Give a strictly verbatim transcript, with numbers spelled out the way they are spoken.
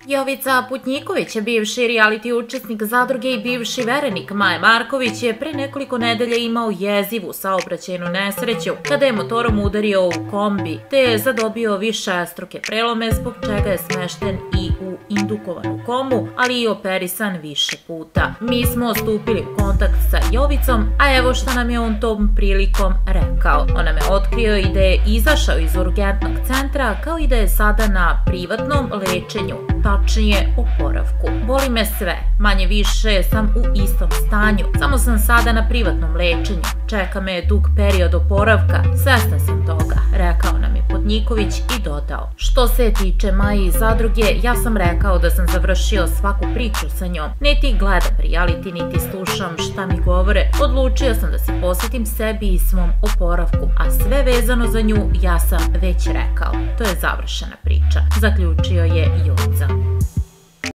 Jovica Putnjiković, bivši reality učesnik Zadruge i bivši verenik Maje Marković, je pre nekoliko nedelja imao jezivu saobraćajnu nesreću kada je motorom udario u kombi, te je zadobio višestruke prelome, zbog čega je smešten i u indukovanu komu, ali i operisan više puta. Mi smo stupili u kontakt sa Jovicom, a evo šta nam je on tom prilikom rekao. On nam je otkrio i da je izašao iz urgentnog centra, kao i da je sada na privatnom lečenju, tačnije oporavku. Boli me sve, manje više sam u istom stanju, samo sam sada na privatnom lečenju. Čeka me dug period oporavka, svestan sam toga, rekao nam je Putnjiković i dodao. Što se tiče Maje iz Zadruge, ja sam rekao da sam završio svaku priču sa njom. Niti gledam reality, niti slušam šta mi govore. Odlučio sam da se posvetim sebi i svom oporavku, a sve vezano za nju ja sam već rekao. To je završena priča, zaključio je Jovica.